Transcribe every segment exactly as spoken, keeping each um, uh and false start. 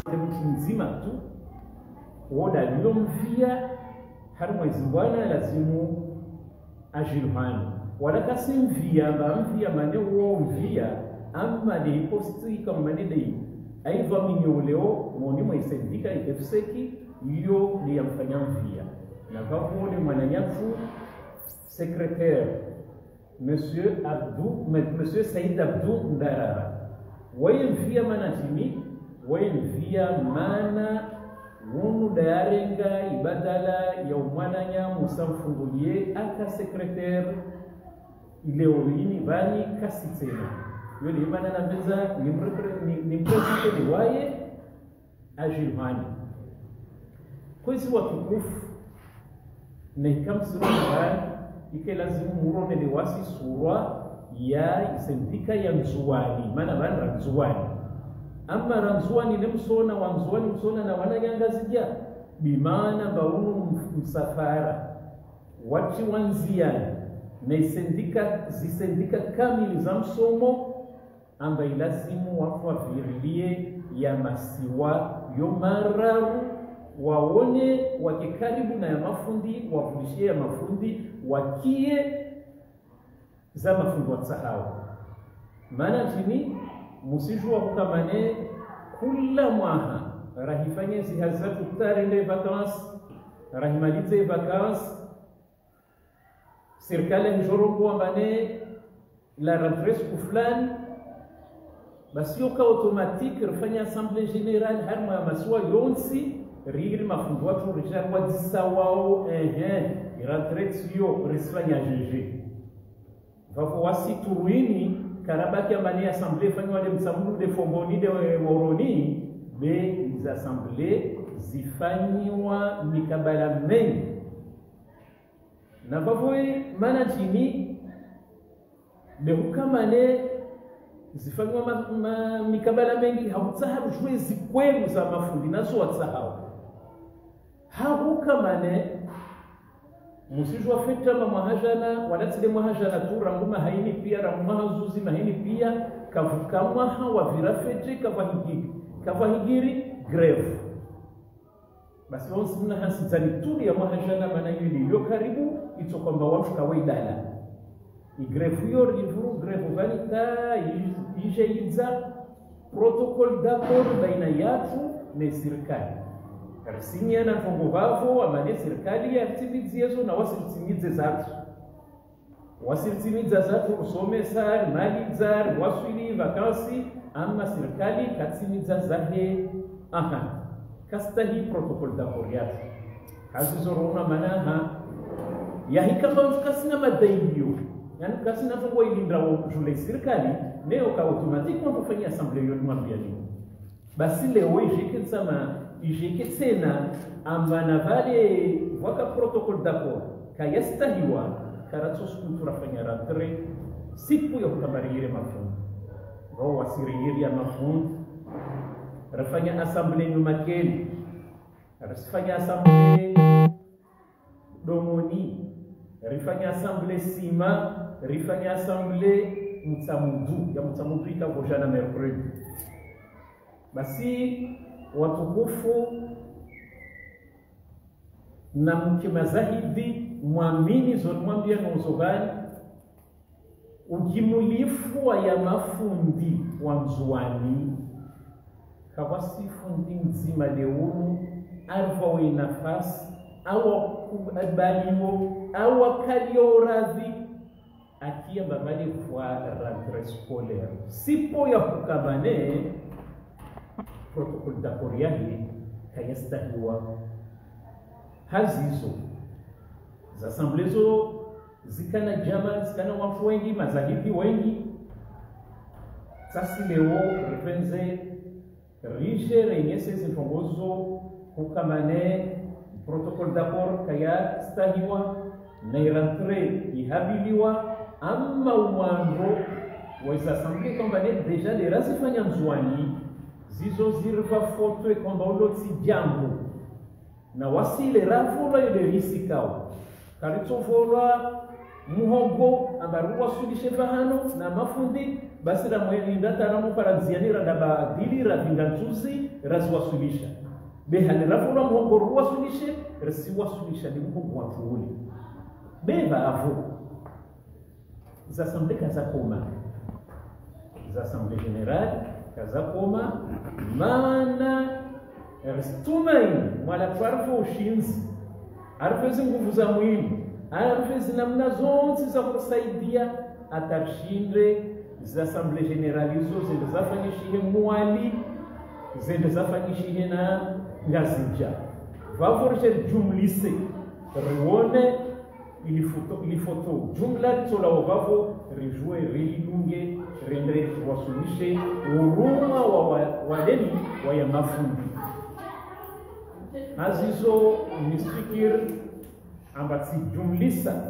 mtu mzima tu woda lilomvia har mwezi bwana lazimu ajilhani wala kasimvia ba mvia mane uo mvia amma de posti kama mane de aidha minyoleo moni mwaisendika ifseki hiyo ni yamfanya mvia na kwa ni mwananyafu secrétaire monsieur Abdou monsieur Said Abdou Ndarara wayemvia manatimi wayemvia mana wunu dayarenga ibadala ya umwananya musamfungulie aka secrétaire ileoini bani kasitena yule imana na beza ni ni president ni waye ajilhani kwezi watukufu na ikamsirani ike lazimu murone de wasi surwa ya isendika ya mzuwani mana bana ramzuwani amma ramzuwani ne msona wa mzuwani msona na wananyangazija bimana baunu msafara wati wanziani na isendika zisendika kamili za msomo amba ilazimu watu wafirilie ya masiwa yomararu waone wakikaribu na ya mafundi wafundishie ya mafundi wakie za mafundi watsahau maana chini musijua kukamane kula mwaha rahifanye zihazatu tarinde vacances rahimalize vacances serikali njorongo ambane la rentrée fulani basi yoka automatique rifanya assemblée générale harma maswa yonsi riri mafundo watu rijana wadisa wao ehe rentrée sio risfanya jeje vako wasi turuini karabaki ambane assemblée fanywa de msamulu de fomboni de moroni be les assemblées zifanywa mikabala mengi na bavoe manajini de hukamane zifanywa ma, ma, mikabala mengi hautsahabu shwe zikwelu za mafundi nazo watsahabu hahukamane musijwa feta ma mahajana walatsile mahajana tu ranguma haini pia ranguma hazuzi mahini pia kavukamwa hawa virafete kavahigiri kavahigiri greve basi wonsi mna hasizani tuli ya mahajana mana yuli yo karibu ito kwamba watu kawaidala igrefu yo rivuru grefu vanita ije iza protocol d'accord baina yatu na serikali karisinya na fongo vavo amane serikali ya timizezo na wasitimize zatu wasitimiza zatu usome sar mali zar waswili vakansi ama serikali katimiza zahe aha kastahi protocol d'accord yatu kazi zorona manaha ya hikama kasina madailio yani kasina fongo ilinda wa jule serikali leo ka automatique wanafanya assemblée yo mwambia ni basi leo ijeke sama ijeke tena ambana vale waka protocol d'accord kayastahiwa karatsos kultura fanya rentrée siku ya kukabarire mafundo wao wasiriri ya mafundo rafanya assemblée nyumakeli rafanya assemblée domoni rifanya assemblée sima rifanya assemblée mutamudu ya mutamudu ikavojana mercredi basi watukufu na mkimazahidi muamini zonmwambia nozogani ujimulifu wa ya mafundi wa mzuani kawasi fundi mzima leunu alvawe nafasi awa kubaliwo awa kaliorazi akia babali kwa rentrée scolaire sipo ya kukamane protocol d'accord yahi kayastahiwa hazizo za assemblezo zikana jama zikana watu wengi mazahidi wengi sasa leo repenze rije renyese zifongozo kukamane protocol d'accord kayastahiwa na rentrée ihabiliwa amma umwango wa assemblée kombane deja de rasifanya mzwani zizo zirva foto e kwamba uloti jambo na wasile rafola ile risikao karito fola muhogo ambaru wasulishe fahano na mafundi basi na mwelinda taramu parazianira na badili ravingantuzi razwasulisha behani rafura muhogo ruwasulishe rasi wasulisha ni muhogo wa tuuli beba avu za samble kaza koma za samble general kaza koma maana ristumaini mwala twarfu ushinzi arfezi nguvu za mwili arfezi namna zonse za kusaidia atashinde za assemblée générale hizo zende zafanyishihe mwali zende zafanyishihe na ngazija vaforishe jumlise rione ilifoto ilifoto jumla tola wavavo rijue rilunge rendre wasulishe uruma wa wadeni wa ya mafundi azizo nisfikir ambati jumlisa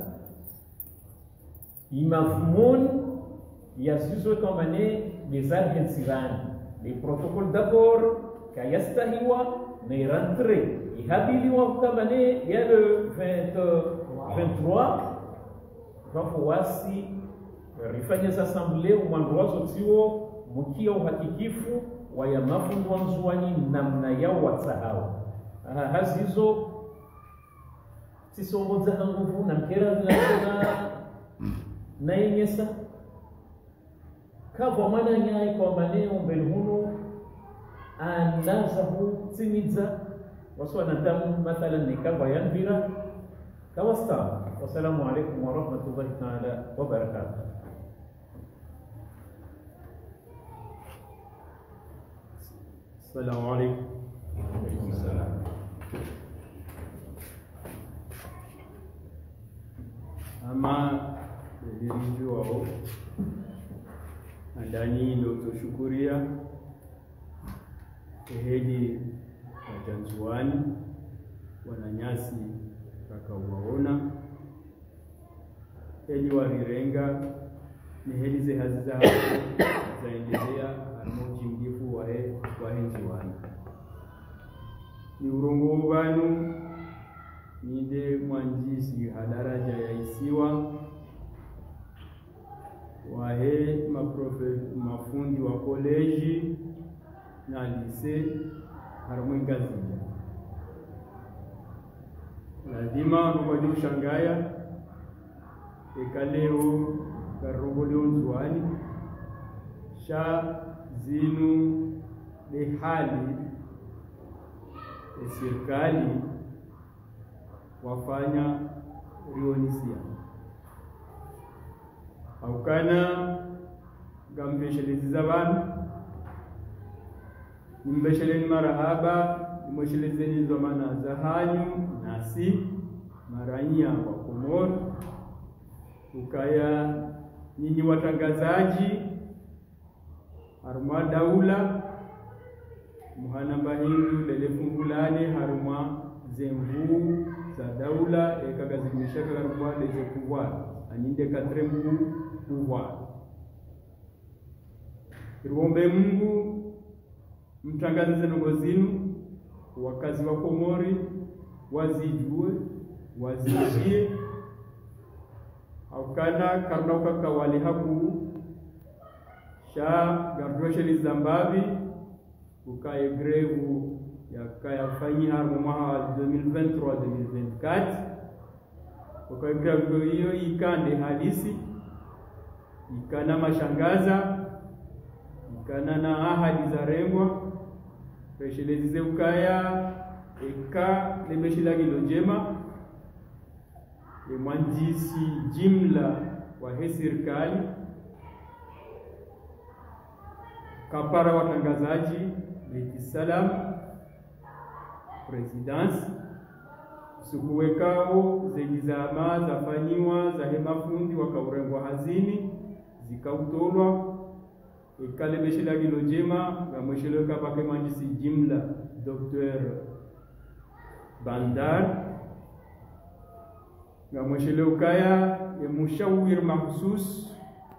imafmun yazizo kamane des argensirani les protocoles d'abord kayastahiwa ne rentré ihabiliwa kamane ya le vingt-trois vapo wasi rifanya za assemblée umwanduwazo tiwo mukia uhakikifu wa ya mafundi wa mzuani namna yao watsahau hazizo sisongo za nguvu na mkera na na yenyesa kava mana nyai kwa maneo mbelhuno anazahu timiza wasu wanadamu mathalan ni kava yanvira kawasta. Wassalamu alaikum warahmatullahi ta'ala wabarakatuh. Assalamu alaikum. Ama nilijuao ndani ndo tushukuria ehedi wajanzuani wananyasi kakauwaona hedi warirenga ni hedi ze haziza zaendelea amoji mgifu wae wahenziwani ni urongo wanu ninde mwanjisi hadaraja ya isiwa wahe maprofe mafundi wa koleji na lise harumwenga zija lazima nubadi ushangaya ekaleo karugole unzuani sha zinu de hali e serikali wafanya rionisia aukana gambeshelezi za banu nimbesheleni marahaba nimweshelezeni zomana za hanyu nasi maranya wa Komoro ukaya nyinyi watangazaji haruma daula muhana mbahindu lelefungulane haruma zemvu za daula ekagazimisha kagarumwa leze pouvoir aninde katrembu pouvoir irombe Mungu mtangaze nongo zinu wakazi wa Komori wazijue wazijie aukana karna ukaka wali haku sha gardosheli Zambavi ukaye grevu ya kaya fanyi harmo maha deux mille vingt-trois deux mille vingt-quatre ukaye grevu hiyo ikande halisi ikana mashangaza ikana na ahadi za rengwa peshelezi ze ukaya eka lemeshila gilo njema e mwanjisi jimla wa he serikali kapara watangazaji Beti Salam presidence sukuwekao zejizama zafanyiwa za hemafundi wakaurengwa hazini zikautolwa ikale beshila gilo njema na mweshelo kapake manjisi jimla Docteur Bandar na mweshelo kaya ya mushawir mahsus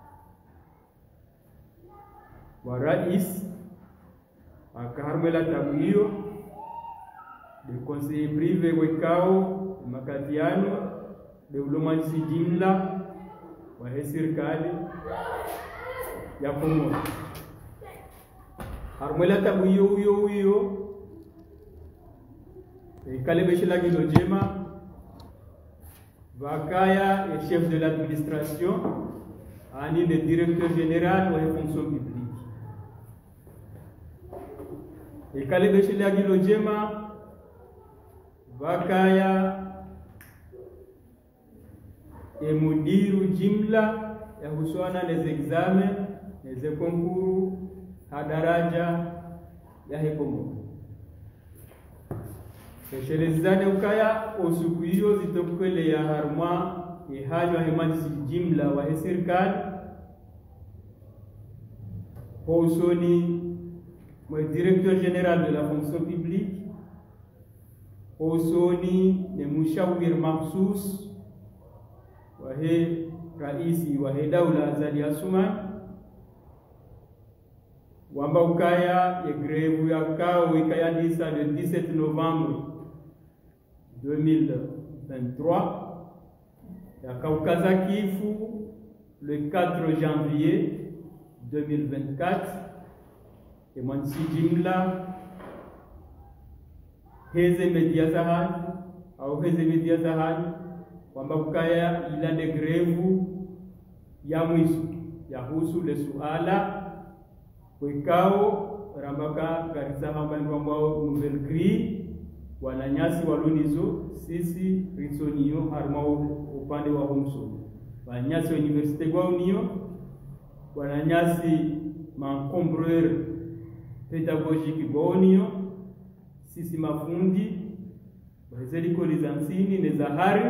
wa rais akaharmela tabuio de conseiller privé wekao makatiano de ulomanjisi jimla wa serikali ya Komoro. Harmela tabu hiyo hiyo hiyo ikale beshila gilo jema vakaya et chef de l'administration ani le directeur général wa fonction publique ikale beshila gilo jema vakaya e mudiru jimla ya husuana les examens les concours hadaraja ya Komoro. Shelezane ukaya osuku hiyo zitokwele ya harma ihajwa hemajisi jimla wa serikali Hosoni mwe directeur général de la fonction publique Hosoni ne mushawir mahsus wa he raisi wa he daula Azali Assoumani wamba ukaya ya grève ya kao ikaya disa le dix-sept novembre deux mille vingt-trois ya kaukaza kifu le quatre janvier deux mille vingt-quatre et mwansi jimla heze media zahani au heze media zahani wamba ukaya ila de grève ya mwisu ya husu le suala kwekao rambaka garisa hamba ndwambao nouvelle cri wananyasi walonizo sisi ritsoniyo harma upande wa homso wananyasi wa universite kwa uniyo wananyasi mancombreur pédagogique kwa uniyo sisi mafundi wazeli kolizansini nezahari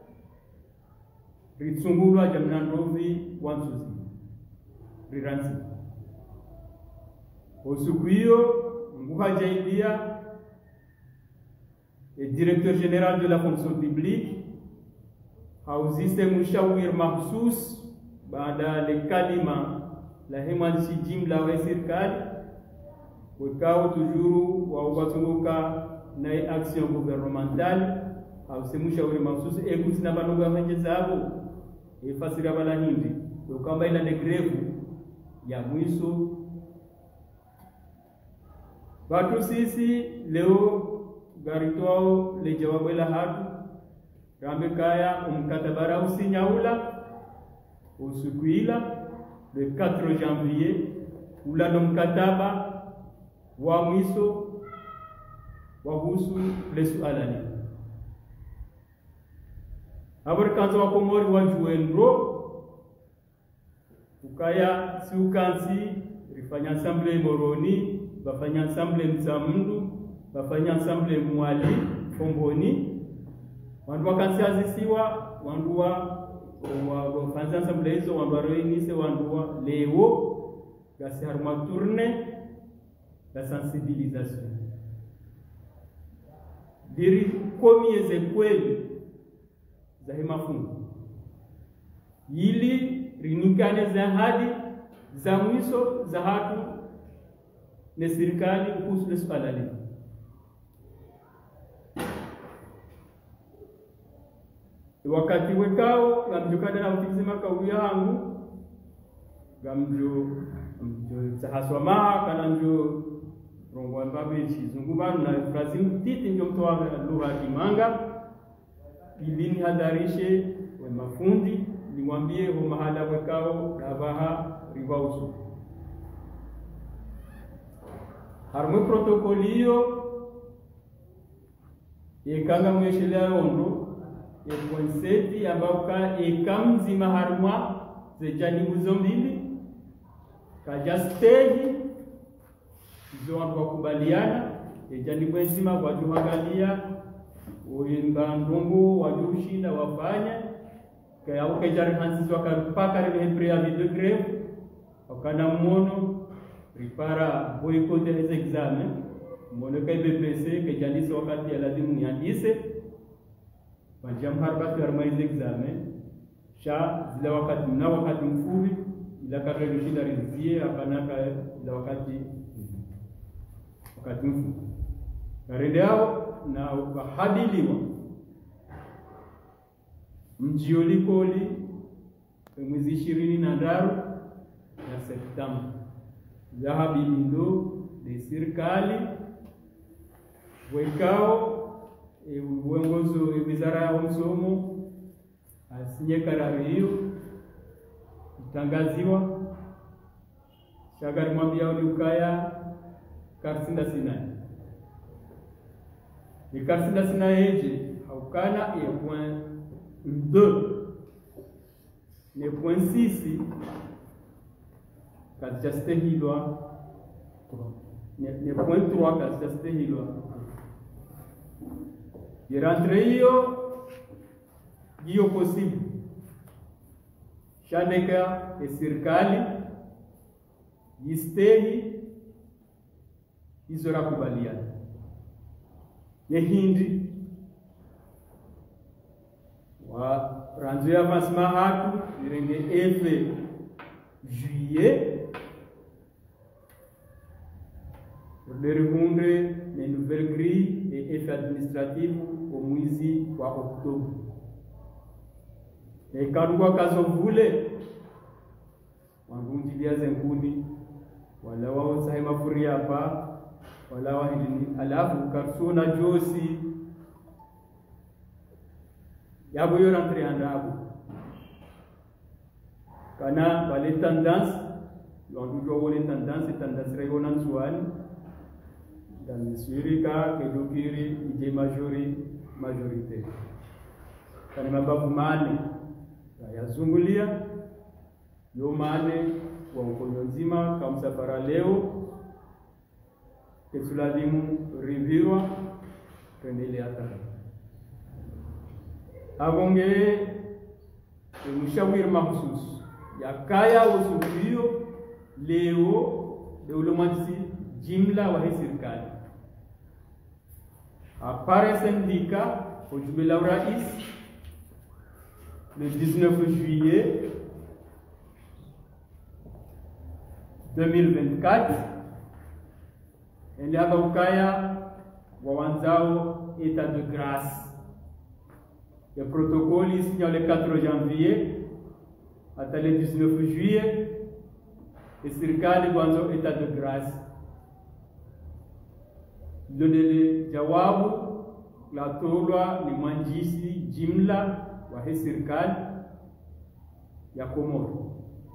ritsungulwa jamnandovi wansuzi riransi Osuku hiyo nguha jaidia le directeur général de la fonction publique hauzise mushawir mahsus baada le kalima la hemansi jimla wa serikali wekao tujuru wa ubatunguka na action gouvernementale hause mushawir mahsus ekusi na banongo ya zabo efasira bala hindi ukamba ila de grève ya mwiso watu sisi leo garitwao le jawabu la hatu rambe kaya umkatabara usinyaula usukuila le quatre janvier ula no mkataba wa mwiso wa husu le sualani abar kanzo wa Komoro wa juenro ukaya siukansi rifanya assemblée Moroni bafanya ensemble mzamndu bafanya ensemble mwali fomboni wandu wakansiazisiwa wandu wa wa fanza ensemble hizo wandu waroinise wandu wa leo gasi harma tourne la sensibilisation diri komi ezekweli za hemafungu ili rinikane za hadi za mwiso za hatu ne serikali kuhusu swala hili. Wakati wekao ngamjukana na utizima kawia hangu gamjo mjo zahaswama kana njo rongwa mbabe chizunguba na Brazil titi ndio mtoa lugha kimanga ilini hadarishe wa mafundi nimwambie ho mahala wekao dabaha ribausu harmo protokolio ekanga mweshelea ondo e konseti ambao ka ekamzima harma ze janibu zombili kaja stage zo wakubaliana e janibu nzima wajuangalia uimba ndongo wajushinda wafanya kaya ukejari hansi wakapaka ile preavis de grève wakana mmono prepara boycott les examens mmono kai B P C kejani wakati lazima niandise Majam harba harma hizi examen sha zile wakati na wakati mfupi ila kama kushinda rizie hapana ila wakati wakati mfupi karede yao na ukahadiliwa mjiolikoli mwezi ishirini na ndaru ya Septemba zahabi ndo de serikali wekao e uongozo e wizara ya msomo asinye karari hiyo itangaziwa shagari mwambia ukaya karsinda sinai e karsinda sinai eje haukana e point deux ne point six katika stehilwa ne, ne point trois katika stehilwa yerantre hiyo hiyo possible shaneka e serikali yistehi izora kubaliana ye hindi wa ranzo ya masma hatu irenge efe juillet Lerihunde les nouvelles grilles et effets administratifs au mwezi wa Oktoba. E kadua kazo vule wangundi biaze nkuni wala wao sahi mafuri hapa wala wahilini alafu karsona josi yabo yo rentre andabu kana wale tendance l'on wale tendance tendance regonan suani dan surika kedukiri ije majori majorite kana mababu mane yazungulia yo mane wa mkono nzima kama safara leo kesulazimu rivirwa kendele hata agonge mshawiri mahsusi yakaya usubio leo deulomansi jimla wa serikali apare syndicat ujumbe la rais le dix-neuf juillet deux mille vingt-quatre eliaba ukaya wawanzao état de grâce. Le protocole signé le quatre janvier hasta le dix-neuf juillet et serikali kwanza état de grâce. Lodele jawabu la tolwa ni manjisi jimla wa he serikali ya Komoro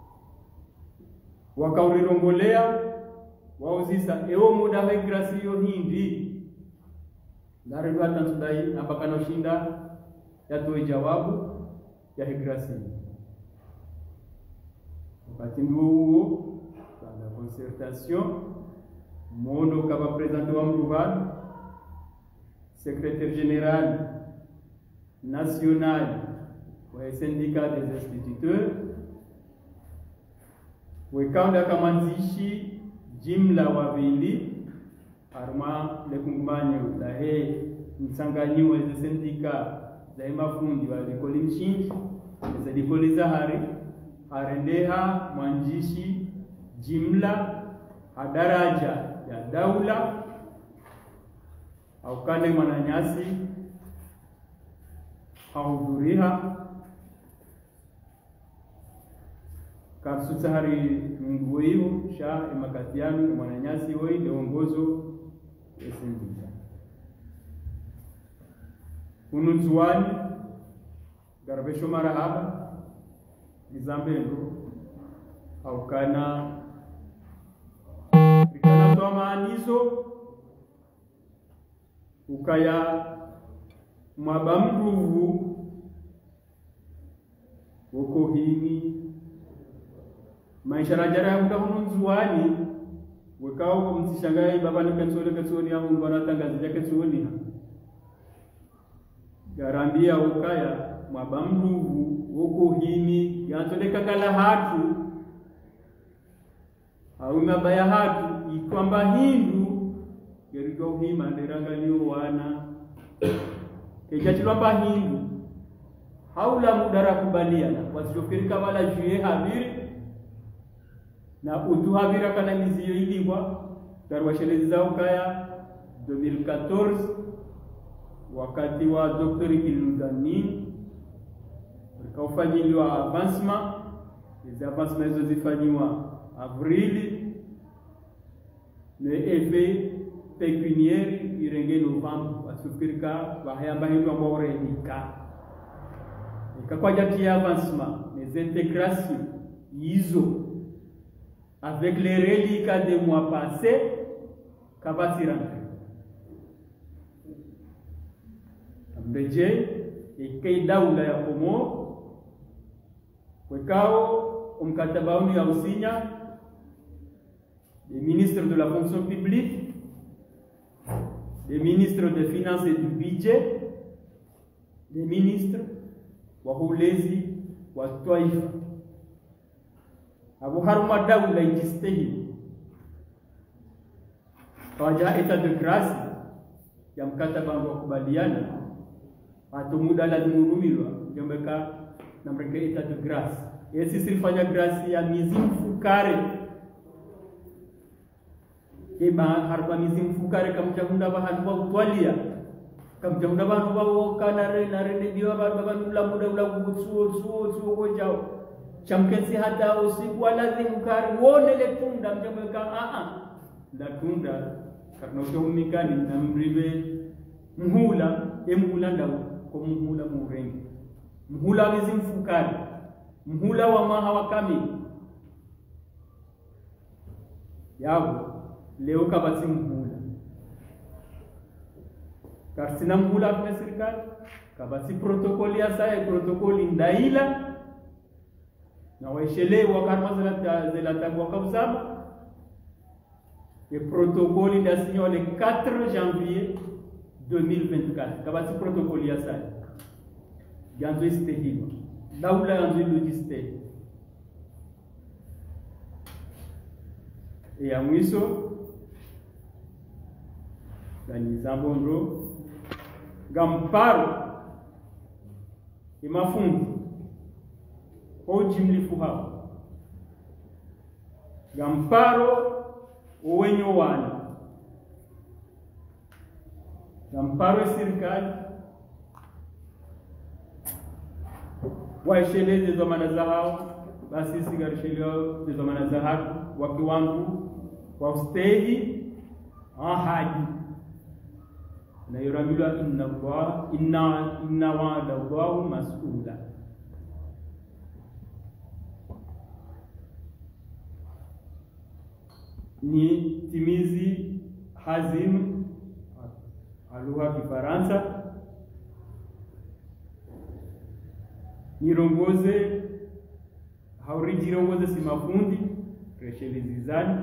wakaurongolea wauzisa ewo muda wa grasi yo hindi ndari wata ndai nabakana shinda yatoe jawabu ya higrasi wakati huo la concertation mono kama president wa mruban secrétaire général national wa syndicat des instituteurs wekanda kama nzishi jimla wawili arma le kumbanyo la he msanganyo wa syndicat za mafundi wa likoli mshinji za likoli zahari arendeha mwanjishi jimla hadaraja ya daula au kane mananyasi haudhuriha kapsu sahari nguiho sha emakatiano mananyasi hoi leongozo esendika ununzuani garbesho marahaba izambendo au kana ikana toa maanizo ukaya mwabamruvu woko hini maisha rajara ya ununzuani wekao msishangae baba ni ketsole ketsoni au mbona tangazi yake ketsoni garambia ukaya mwabamruvu woko hini yantoleka kala hatu au mabaya hatu ikwamba hindu geriko hima nderangalio wana kejachilwa hindu haula mudara kubaliana wasifirika wala juye habiri na utu habira kana miziyo iliwa darwashelezi zao kaya deux mille quatorze wakati wa Dr. Kiludani kaufanyiliwa avancement les avancements zifanywa avrili, le effet pécuniaire irenge novembre asufirika bahayamba hindo ambao renika ikakwa jati avancement les intégrations hizo avec les reliquats des mois passés kabati rentré ambeje ikei daula ya Komoro wekao umkataba unu ya usinya des ministres de la fonction publique, des ministres des finances et du budget, des ministres wa hulezi wa taifa. Abu haruma daula ijistehi kawaja etat de grâce ya mkataba wa kubaliana atu muda la dumurumilwa jambeka na mreke etat de grâce. Esi sifanya grâce ya miezi mfukare keba harba miezi mfukare kamjamunda bahadwa utwalia kamjamunda bahadwa kanare nare ndio baba nula muda ula kutsuo tsuo tsuo kojao chamkensi hata usiku wala zimkari wone le tunda mjameka a a la tunda karno tumikani na mribe mhula emhula ndawo ko mhula murengi mhula miezi mfukare mhula wa maha wakami yabo leo kabati mhula karsina mhula kwa serikali kabati protokoli ya saya protokoli ndaila na waishele wakarma zela zela tangwa kabsaba le protokoli nda signé le quatre janvier deux mille vingt-quatre kabati protokoli ya saya ganzo istehima daula yanzu logiste e ya mwiso gani zambondo gamparo imafundi o jimlifu hao gamparo owenyo wana gamparo serikali waisheleze zamana za hao basi sigarisheleo zamana za haki wa kiwangu wa ustahi ahadi na yuramilwa inna Allah inna inna wa'ada Allah mas'ula ni timizi hazim alugha Kifaransa nirongoze haurijirongoze simafundi reshelizizani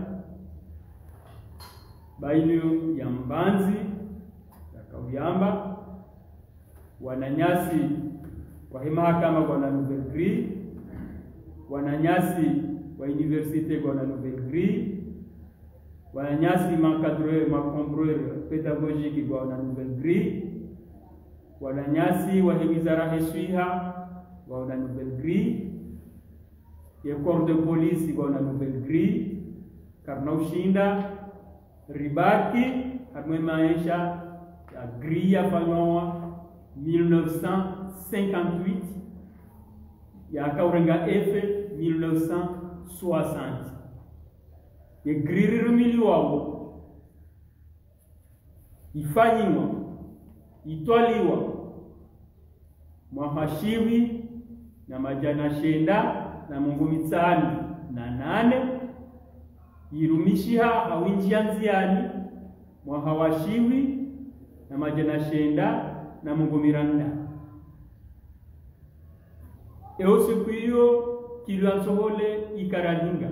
bainu ya Mbanzi ya Kauyamba wananyasi wa mahakama kwa na nouvelle grille wananyasi wa universite kwa na nouvelle grille wananyasi makadre makombreur pédagogique kwa na nouvelle grille wananyasi wa wizara heshiha kwa na nouvelle grille ya corps de police kwa na nouvelle grille karna ushinda ribaki hamwe maisha ya grille ya fanywa mille neuf cent cinquante-huit ya kaurenga F mille neuf cent soixante ye grille rumiliwao ifanywa itwaliwa mwahashiwi na majana shenda na mungu mitsani na nane irumishiha hawinjia nziani mwahawashiwi na majana shenda na mungu miranda eo siku hiyo kilwansohole ikaralinga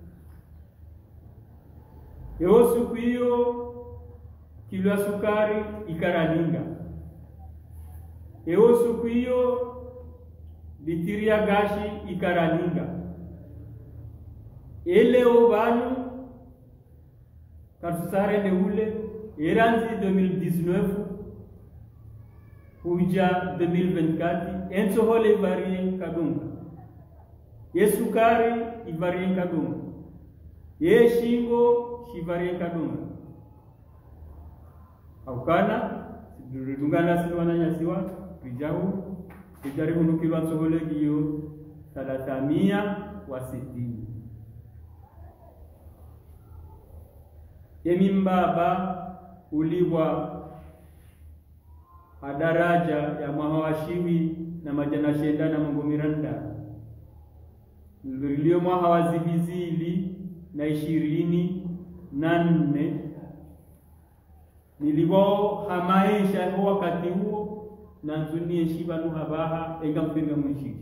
eo siku hiyo kilwa sukari ikaralinga eo siku hiyo bitiria gashi ikaralinga eleo banu katusare de ule eranzi deux mille dix-neuf huja deux mille vingt-quatre enso hole varie kadunga yesukari ivarie kadunga yeshingo shivarie kadunga aukana dungana siwana nyasiwa kijahu kijaribu nukilwa sohole giyo talatamia wa sitini. Yemi mbaba uliwa adaraja ya mahawashiwi na majana shenda na Mungu miranda nilio mahawazibizili na ishirini na nne niliwo hamaisha kwa wakati huo na nzunie shiba nuhabaha ega mpinga mwishiki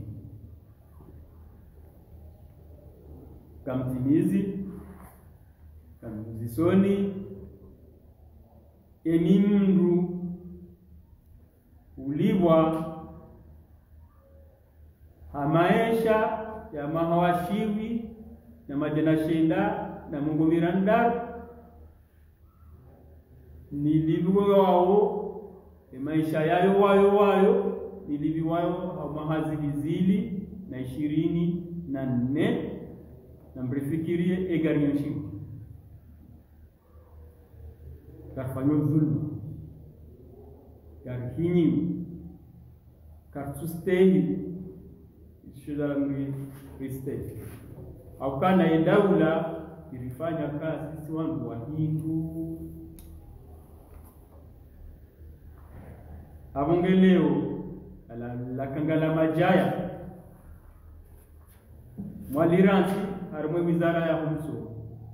kamtimizi kamzisoni emimru uliwa hamaisha ya mahawashiwi na majana shenda na Mungu miranda nilibiwe wao maisha yayo wayo wayo nilibiwayo mahazibizili na ishirini na nne na mrifikirie egarionshi karfanyo dhulma karhinyi kartustehi shida mri riste au kana endaula ilifanya kazi sisi wangu wa Hindu abongeleo ala la kangala majaya mwaliransi harumwe wizara ya humso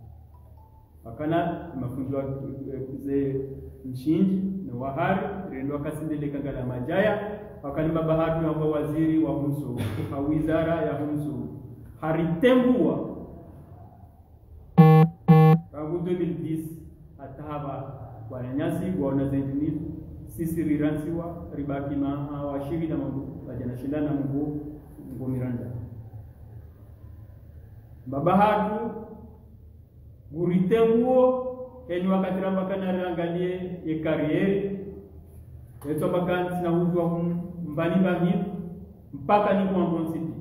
akana mafunzo ze mshinji na wahari rendo akasindele kangala majaya akani mabahatu ya waziri wa humso kwa wizara ya humso haritembua tangu deux mille dix atahaba kwa nyasi kwa nazendini sisi riransiwa ribaki na washivi na Mungu wajana shindana na Mungu Mungu miranda babahatu guritenguo enyi wakati ramba kana rangalie ye kariere yeto bakanti na huzwa mbali mbali mpaka ni kwa mbonsiti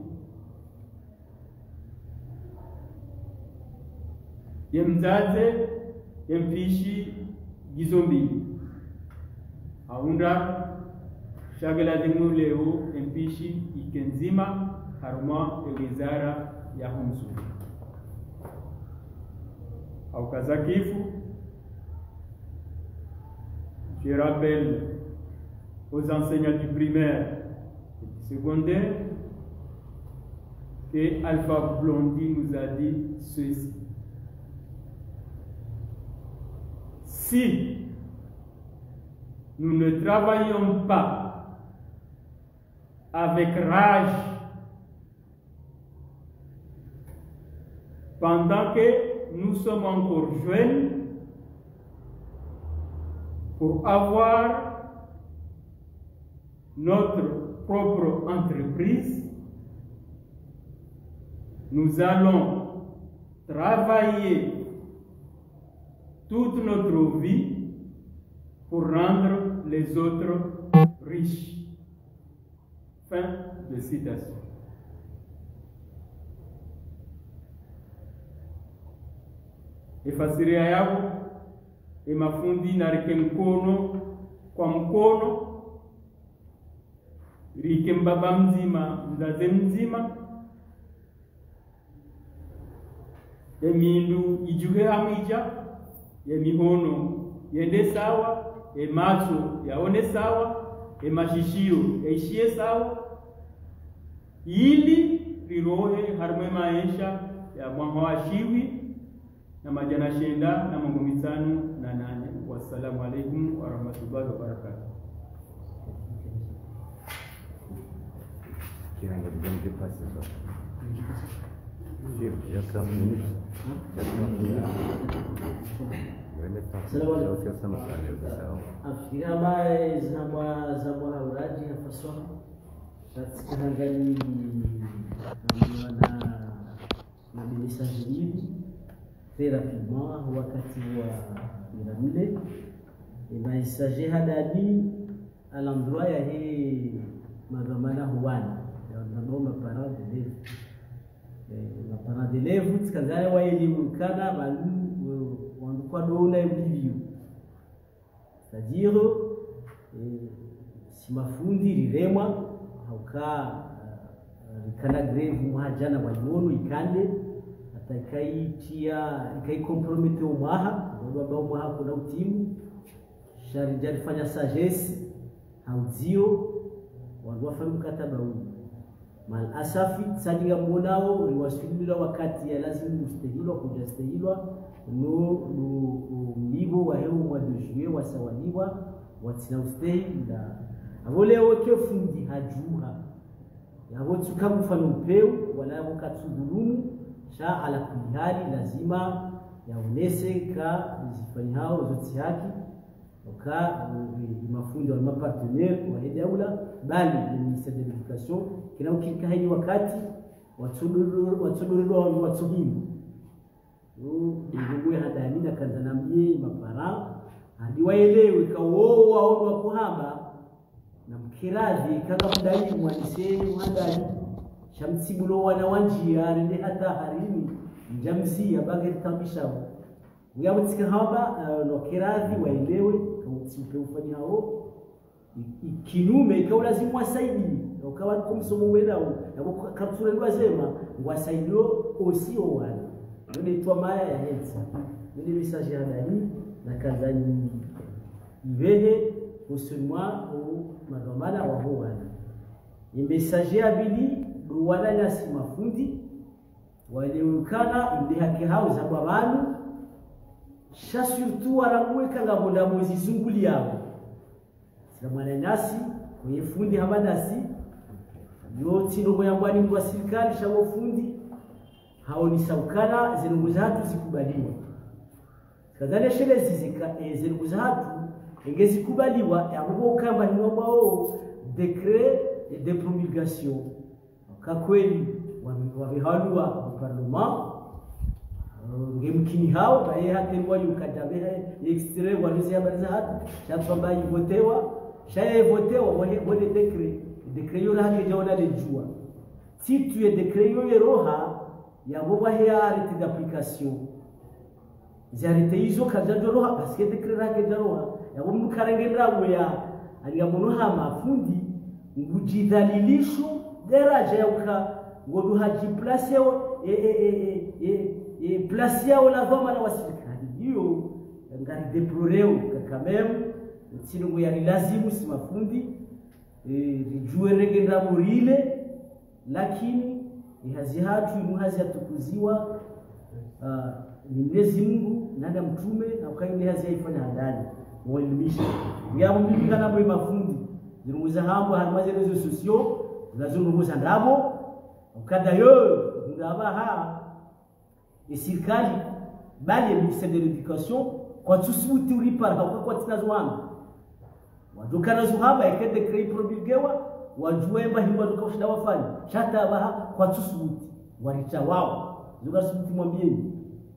ye mzaze ye mpishi gizombi aunda shagala dingu leo mpishi ikenzima haruma wizara ya humsu au kazakifu. Je rappelle aux enseignants du primaire et du secondaire que Alpha Blondy nous a dit ceci: si nous ne travaillons pas avec rage pendant que nous sommes encore jeunes pour avoir notre propre entreprise, nous allons travailler toute notre vie pour rendre les autres riches. Fin de citation. Efasiria yao emafundi na rike mkono kwa mkono rike mbaba mzima mzaze mzima emindu ijuhe amija yemihono yende sawa emaso yaone sawa emashishio yaishie sawa ili rirohe harumwe maisha ya mwahawashiwi na majana shenda na Mungu mitano na nane. Wassalamu alaikum wa rahmatullahi wa barakatuh. Kira nggak bisa dipas itu. Siap, ya kami. Afikiria mais na mwa za mwa hauraji ya fasaha katika hangali na na message hivi très rapidement wakati wa miramile et message hadadi à l'endroit ya hii magamana huwana na noma parents d'élèves na parents d'élèves tsikazale wa elimu kana balu kwa dola hivyo c'est-à-dire si mafundi riremwa hauka kana greve mwajana walionu ikande atakaitia ikaikompromete umwaha ndio ambao umwaha kuna utimu shari jarifanya sagesse hauzio wafanya mkataba huu mal asafi sadiga monao waliwasubira wakati ya lazima mustahilwa kujastahilwa no mligo wa hewa mwa dojue wasawaliwa watina ustahila abole wote fundi hajuha yabo tukamufano mpeu wala wakatudulumu sha ala kulihali lazima yaonese ka zifanya hao zote haki waka mafundi wa mapartenaire wa daula bali ni ministère de l'éducation kina ukika hii wakati watuduru watuduru wa watuhimu ndio hadamina kanzana mje mapara hadi waelewe kawo wao wa kuhamba na mkirazi kanga mdai mwanise mwandani shamsibulo wana wanjia rende hata harini jamsi abage tambisha uyabutika haba no kirazi waelewe usipe ufanya hao kinume ikawa lazima wasaidie ukawa kumsomo welao na kapsule ndo asema wasaidio osio wale ndio twa maya ya hensa ndio message ya dani na kazani ivehe usimwa au madomana wa huwana ni message ya bili duwala na simafundi waliukana ndi haki hao za babanu sha surtout aramweka ngabonda mwezi zunguli yao sila mwana nasi kwenye fundi hamanasi yote ndogo ya mwani mwa serikali shawo fundi hao ni saukana zinungu zatu zikubaliwa kadhane shele zizika e, zinungu zatu ingezi kubaliwa ya mbo kamba ni wao décret de promulgation kwa kweli wamehalwa wa parlement ngemkini hao baye hatemwa yukadabe extrait walizi habari za hatu chapamba ivotewa shaye votewa wale wale décret décret yo hake jaona lejua si tu es décret yo roha ya boba ya arrêté d'application zarete hizo kaja roha parce que décret hake jaroha ya bomu karengendra ya aliyamuno hama fundi ngujidhalilisho daraja ya uka ngodu haji place e e e e e place yao la vama na wasikani hiyo ngari deploreo kakamem sinungu ya lazimu si mafundi e rijue regenda murile lakini ni hazi hatu ni hazi atukuziwa ni Mwenyezi Mungu na mtume na ukaini hazi haifanya ndani mwalimisha ya mbika na mwe mafundi zirunguza hambo hamaze rezo sosio lazunguza ndabo ukada yo ngaba ha serikali bali ministère de l'éducation kwa tusubuti ulipara kwa kwa tinazwana wadukana zuhaba ikende krei promulgewa wajue mahimba dukaushinda wafanya shata baha kwa tusubuti walicha wao zukasubuti mwambieni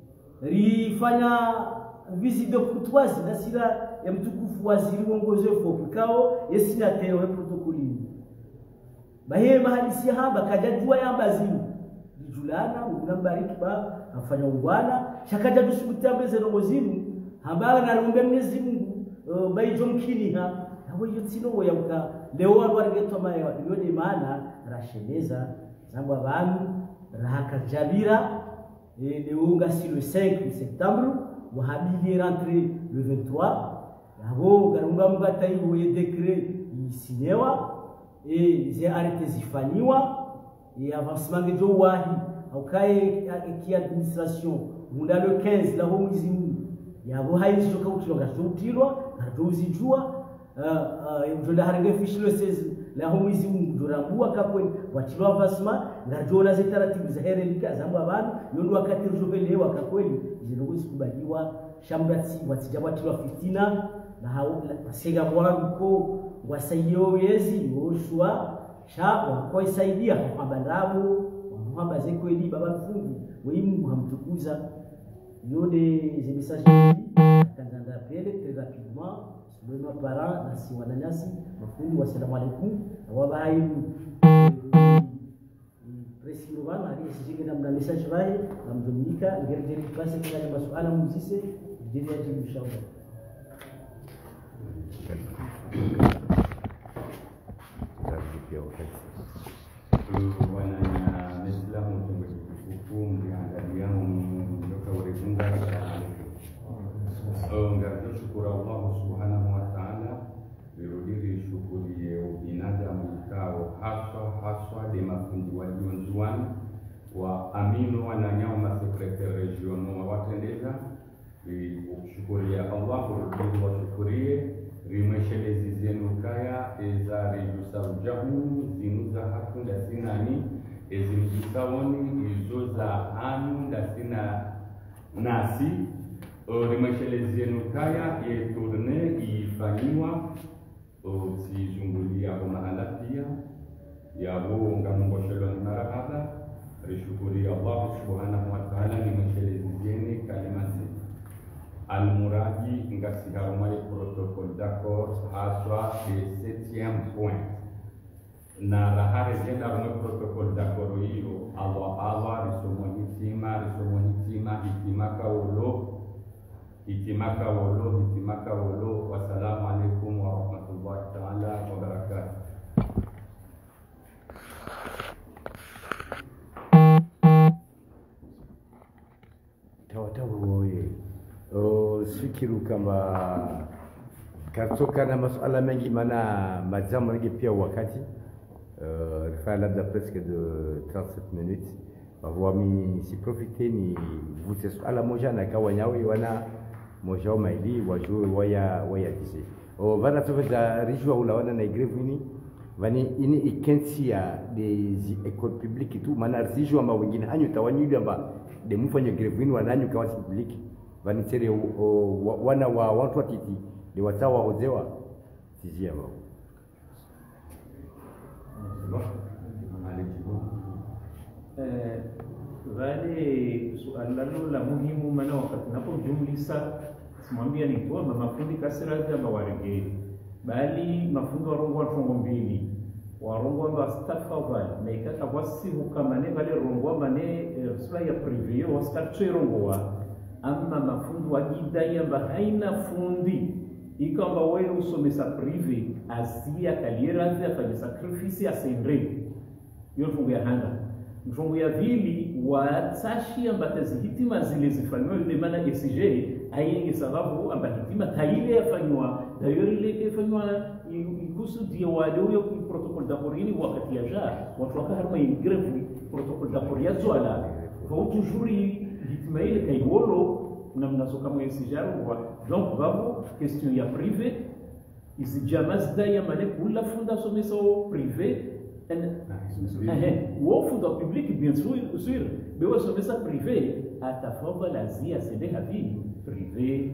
rifanya visite de courtoisie na sila ya mtukufu waziri uongozi wa kao yesina teo ya protokoli bahe mahalisi haba kajadua ya mbazimu julana unambariki ba afanya ungwana shakaja dusubuta mbeze romozimu haba na rumbe Mwenyezi Mungu baijo mkini ha hawo yotino yauka leo wargeto mayo yone maana rasheneza zamba bantu rahaka jabira et leunga si le cinq septembre wahabili rentré le vingt-trois yabo garunga mbata hiyo ye décret isinewa et j'ai arrêté zifaniwa et avancement de wahi au kai ki administration munda le quinze la homizi yabo haizo ka utiloga tutilwa atuzijua euh euh haringe fiche le seize la homizi ndurambua kapwe watilwa avancement ngajona zitaratibu za herelika zambo abantu yondo wakati rujovelewa kakweli zinugu zikubaliwa shambatsi watijaba tilwa fitina na hao basega mwanguko wasaiyo yezi yoshua sha kwa isaidia kwamba ndabo kwamba zekweli baba mfungu wewe Mungu hamtukuza yode zimishaji tanzania pele très rapidement sur nos parents na si wananyasi mafundi wa salamu alaykum wa bahayu Resirwana hadi sijinge na message bae na mdomika ngerejeri basi kwa masuala muzise ndio yajibu shauri Gracias. wananya Islamu tukufu mliangalia mnyoka urefunga so ngato shukuru Allah subhanahu wa ta'ala birudiri shukuri ya binadamu kao haswa haswa de mafundi wa Jonzuan wa amino wananyao ma secretary regional wa watendeza shukuri ya Allah kurudi wa shukurie rimeshelezi zenu kaya eza rejusarujahu zinuza hatunda sinani ezimjisawoni izoza anu ndasina nasi rimeshelezi zenu kaya yeturne ifanyiwa sizungulia kwa mahala pia yabo ngamungoshelo ni marahaba rishukuri Allah subhanahu wa ta'ala rimeshelezi zenu kalimasi Al-Muradi ngasi harumai protokol d'accord haswa de septième point na rahare zenda harumai protokol d'accord hiyo Allah Allah risomo hitima risomo hitima hitimaka wolo hitimaka wolo hitimaka wolo wassalamu alaikum wa rahmatullahi ta'ala wa barakatuh. Tawa sikiru kama katoka na masuala mengi mana mazamu mengi pia wakati rifaa labda presque de trente-sept minutes wami si profite ni vute suala moja na kawanyawe wana moja wa maili wajue waya waya tise o vana tofeza rijua ula wana na igrevu ini vani ini ikensi ya des écoles publiques tu mana rijua ma wengine hanyu tawanyuli amba de mufanya igrevu ini wananyu kawasi publique vanisere wana wa watu watiti ni watawa ozewa tizia wao eh wale suala la muhimu maana wakati napojumlisa simwambia ni kwa mafundi kasira kama warege bali mafundi warongo watongo mbili warongo wa stafavali na ikaka wasi hukamane bali rongo mane sura ya privé wasitatu rongo wa amma mafundi wajidai amba haina fundi ikamba wewe usomesa privé azia kaliera afanye sacrifice asendre yo fungu ya hanga mfungu ya vili watashi amba hitima zile zifanywa ile maana E C G ayenge sababu amba hitima taile yafanywa dayo ile yafanywa ikusudia wale huyo protocol d'aporini wakati ya ja watu wakaharma ingreve protocol d'aporia zwala kwa utujuri hitima ile kaiwolo na mnasoka mwe sijarwa donc babo question ya privé ici jamais daya mane kula funda someso privé eh wo funda public bien sûr sûr bewa somesa privé atafova lazia sede havi privé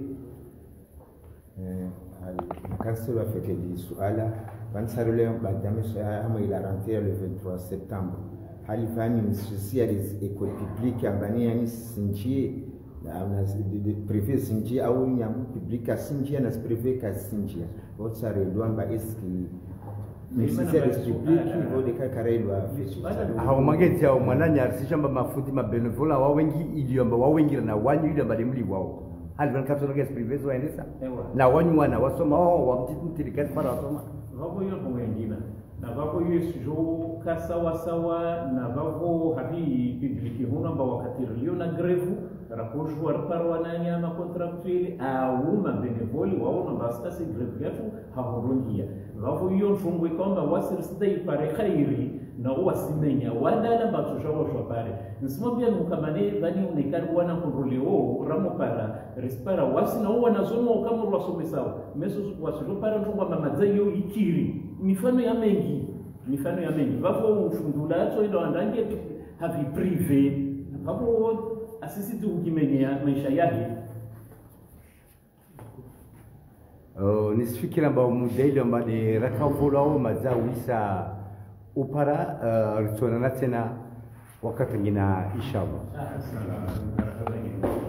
eh kanso la fete di suala bansarule badame soya ama ila rentrée le vingt-trois septembre hali fani msisia des écoles publiques ambani yani sinjie na de privé sinjie au nyamu publique sinjie na privé ka sinjie otsare douamba eski ministère public au de kakarelwa hao mageti au mwananya arsishamba mafundi mabenevola wa wengi iliomba wa wengi na wanyu ile mbali wao hali van kapso nges privé zo endesa na wanyu wana wasoma wao wa mtitiri kati para wasoma wako hiyo kwa wengine na wako hiyo sio kasawa sawa na wako habi public huna ba wakati rio na greve raposhwa parwananya na contractuel au mabenevoli wao na basta si greve yetu hahorongia wako hiyo fungu kwamba wasirisida ipare khairi na wasimenya wala na batushawo shopare nisimwambia nukamane bani unikari wana kontroleo ramo para respara wasi na wana zomo kama wasomesao meso wasio para ntungwa mamazayo ikiri mifano ya mengi mifano ya mengi wako ufundulacho ndo andange havi privé hapo asisi tu ukimenya maisha yake oh nisifikira ambao mudeli ambao ni rakavulao mazawisa upara uh, tena wakati ngina inshallah.